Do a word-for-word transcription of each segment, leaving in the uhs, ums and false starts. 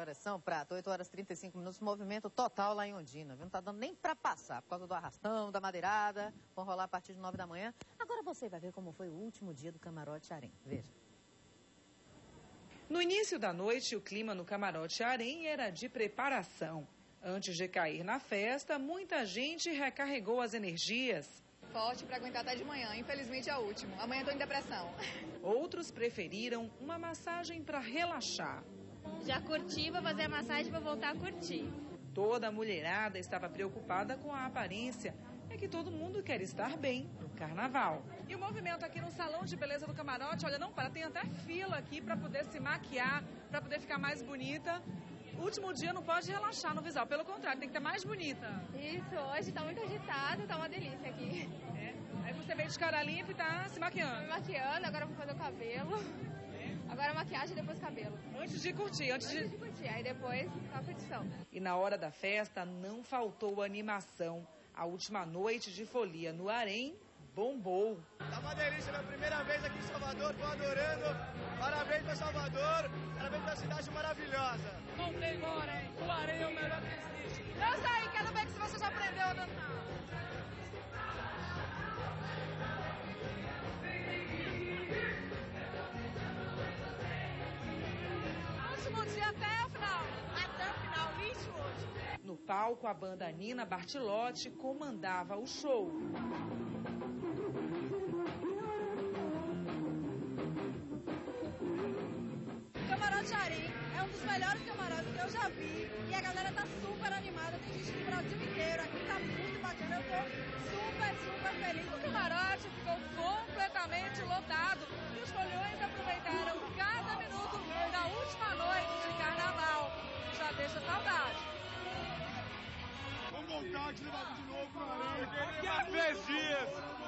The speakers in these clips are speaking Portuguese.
horas são, Prata? oito horas e trinta e cinco minutos, movimento total lá em Ondina, viu? Não tá dando nem pra passar, por causa do arrastão, da madeirada, vão rolar a partir de nove da manhã. Agora você vai ver como foi o último dia do Camarote Harém, veja. No início da noite, o clima no Camarote Harém era de preparação. Antes de cair na festa, muita gente recarregou as energias. Forte para aguentar até de manhã, infelizmente é o último. Amanhã estou em depressão. Outros preferiram uma massagem para relaxar. Já curti, vou fazer a massagem e vou voltar a curtir. Toda a mulherada estava preocupada com a aparência. É que todo mundo quer estar bem no carnaval. E o movimento aqui no Salão de Beleza do Camarote, olha, não para, tem até fila aqui para poder se maquiar, para poder ficar mais bonita. O último dia não pode relaxar no visual, pelo contrário, tem que estar mais bonita. Isso, hoje tá muito agitado, tá uma delícia aqui. É. Aí você veio de cara limpa e tá se maquiando. Tô me maquiando, agora vou fazer o cabelo. Agora a maquiagem e depois o cabelo. Antes de curtir, antes, antes de... de curtir, aí depois a curtição. E na hora da festa não faltou animação. A última noite de folia no Harém bombou. Tá uma delícia, minha primeira vez aqui em Salvador, tô adorando. Parabéns pra Salvador, parabéns pra cidade maravilhosa. Não tem embora, hein? O Harém é o melhor que existe. Eu sei, quero ver se você já aprendeu a dançar. Último dia até o final. Até o final, lixo hoje. No palco, a banda Nina Bartilotti comandava o show. O Camarote Harém é um dos melhores camarotes que eu já vi. E a galera tá super animada, tem gente do Brasil inteiro. Aqui tá muito bacana, eu tô super, super feliz. O camarote ficou completamente lotado. E os foliões aproveitaram cada minuto da última noite de carnaval. Já deixa saudade. Vamos voltar aqui de novo pro Harém. Daqui a três dias.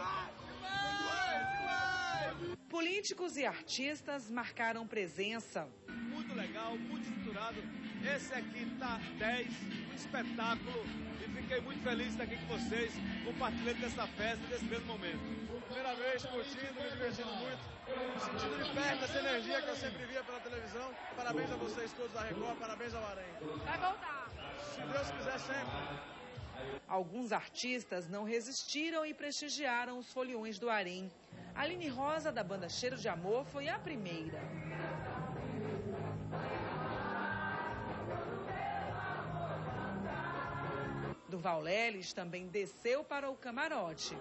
Políticos e artistas marcaram presença. Muito legal, muito estruturado. Esse aqui tá dez, um espetáculo. E fiquei muito feliz de estar aqui com vocês, compartilhando dessa festa, desse mesmo momento. Primeira vez curtindo, me divertindo muito, sentindo de perto essa energia que eu sempre via pela televisão. Parabéns a vocês todos da Record, parabéns ao Harém. Vai voltar. Se Deus quiser, sempre. Alguns artistas não resistiram e prestigiaram os foliões do Harém. Aline Rosa, da banda Cheiro de Amor, foi a primeira. Durval Leles também desceu para o camarote.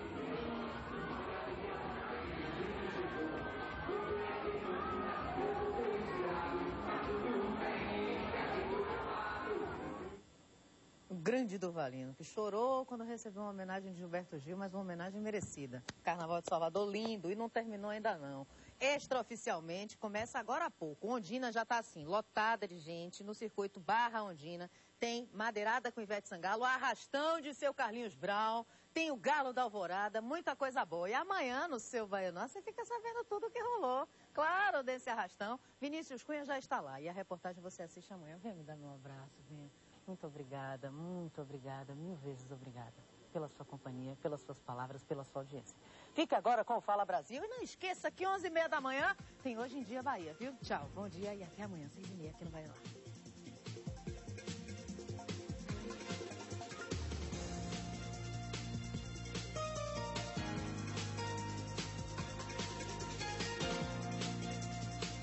O grande Durvalino, que chorou quando recebeu uma homenagem de Gilberto Gil, mas uma homenagem merecida. Carnaval de Salvador lindo e não terminou ainda não. Extraoficialmente, começa agora há pouco. Ondina já está assim, lotada de gente no circuito Barra Ondina. Tem madeirada com Ivete Sangalo, arrastão de seu Carlinhos Brown, tem o Galo da Alvorada, muita coisa boa. E amanhã no seu Baianão você fica sabendo tudo o que rolou. Claro, desse arrastão. Vinícius Cunha já está lá e a reportagem você assiste amanhã. Vem me dar meu abraço, vem. Muito obrigada, muito obrigada, mil vezes obrigada pela sua companhia, pelas suas palavras, pela sua audiência. Fique agora com o Fala Brasil e não esqueça que onze e meia da manhã tem Hoje em Dia Bahia, viu? Tchau, bom dia e até amanhã, seis e meia aqui no Baianão.